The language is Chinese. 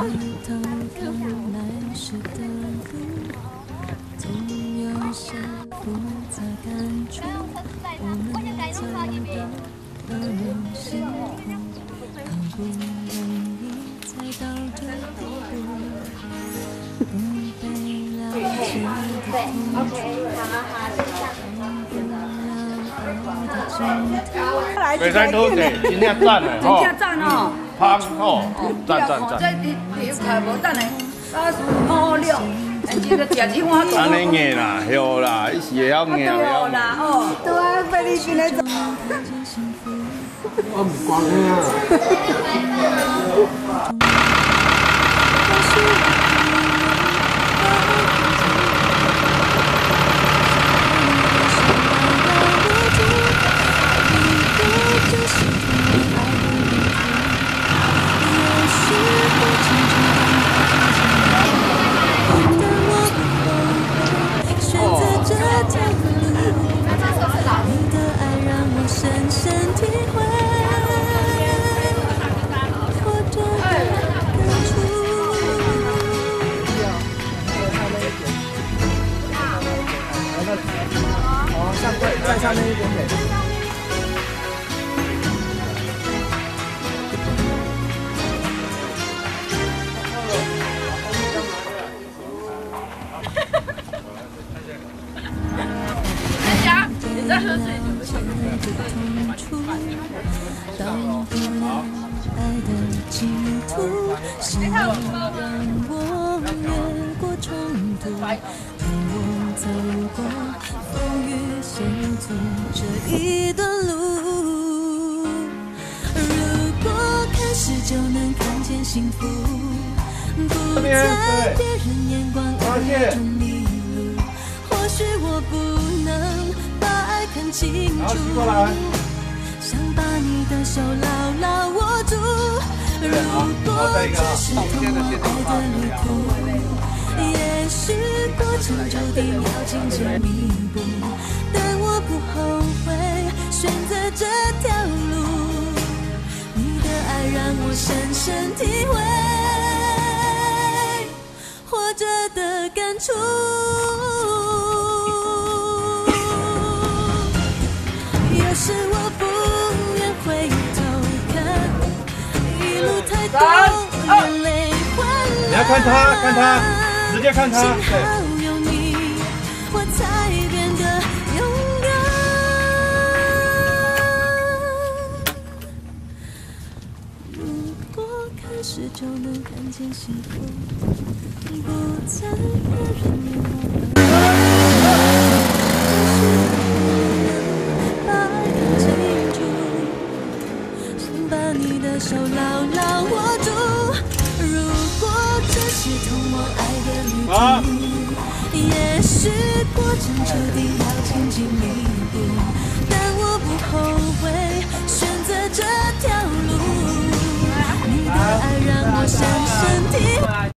北山土地真正赞的吼， 真正赞哦， 芳吼，赞。 这你开无等下，啊是好料，这个食一碗安尼硬啦，对啦，伊是会晓硬。 对啦，哦，对啊，菲律宾的。 我唔光再上面一点点。 大家，你在喝水就不想这一段路，如果开始就能看见幸福，不在别人眼光而中迷路。或许我不能把爱看清楚，想把你的手牢牢握住。如果这是通往爱的旅途，也许过程注定要紧紧弥补。但我不后悔选择这条路，你的爱让我深深体会活着的感触。有时我不愿回头看，一路太多眼泪换来。 你要看他，看他，直接看他。对。 有你，我才变得勇敢。如果开始就能看见幸福，不在别人眼光。把爱看清楚，想把你的手牢牢握住。如果这是通往爱的旅途，也许过程注定要紧紧弥补，但我不后悔选择这条路。你的爱让我深深体会。